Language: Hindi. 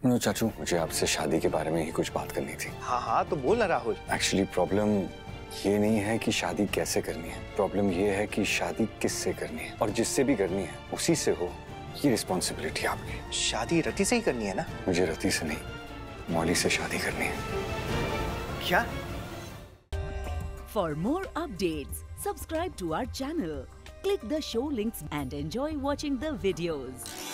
नो चाचू, मुझे आपसे शादी के बारे में ही कुछ बात करनी थी। हाँ हाँ तो बोल ना राहुल। एक्चुअली प्रॉब्लम ये नहीं है कि शादी कैसे करनी है, प्रॉब्लम ये है कि शादी किससे करनी है, और जिससे भी करनी है उसी से हो, ये रिस्पॉन्सिबिलिटी आपकी। शादी रति से ही करनी है ना? मुझे रति से नहीं, मौली से शादी करनी है। क्या? For more updates, subscribe to our channel, click the show links and enjoy watching the videos.